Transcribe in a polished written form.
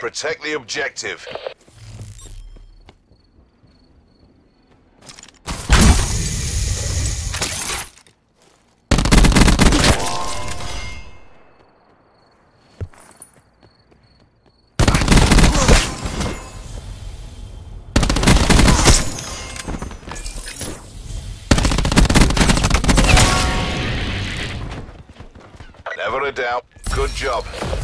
Protect the objective. Never a doubt. Good job.